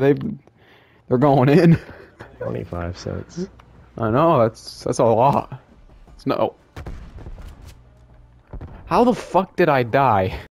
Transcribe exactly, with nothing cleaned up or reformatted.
They, they're going in. twenty-five cents. I know, that's, that's a lot. It's no. How the fuck did I die?